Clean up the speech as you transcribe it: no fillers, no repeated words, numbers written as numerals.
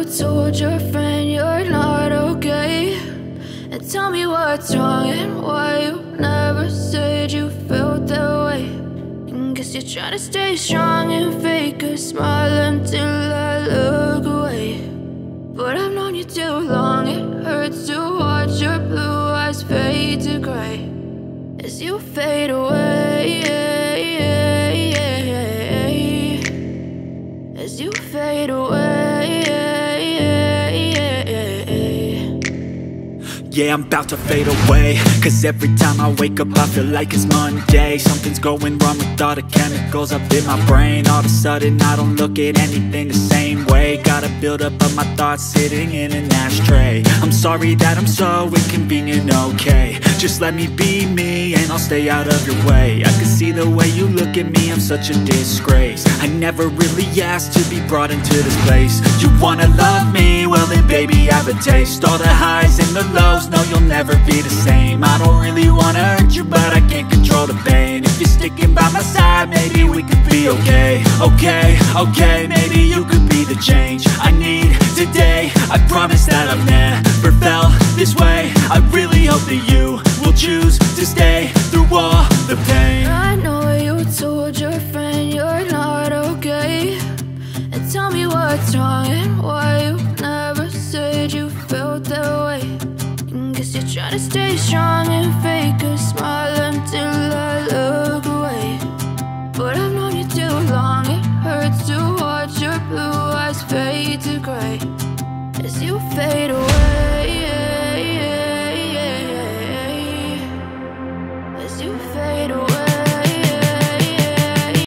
told your friend you're not okay, and tell me what's wrong and why you never said you felt that way. And guess you're trying to stay strong and fake a smile until I look away. But I've known you too long, it hurts to watch your blue eyes fade to gray as you fade away, as you fade away. Yeah, I'm about to fade away, cause every time I wake up I feel like it's Monday. Something's going wrong with all the chemicals up in my brain. All of a sudden I don't look at anything the same way. Gotta build up of my thoughts sitting in an ashtray. I'm sorry that I'm so inconvenient, okay. Just let me be me and I'll stay out of your way. I can see the way you look at me, I'm such a disgrace. I never really asked to be brought into this place. You wanna love me? Well then baby, have a taste. All the highs and the lows, no, you'll never be the same. I don't really wanna hurt you, but I can't control the pain. If you're sticking by my side, maybe we could be okay. Okay, okay, maybe you could be the change I need today. I promise that I've never felt this way. I really hope that you will choose to stay through all the pain. I know you told your friend you're not okay, and tell me what's wrong and why you never said you felt that way. And guess you're trying to stay strong and fake a smile until I look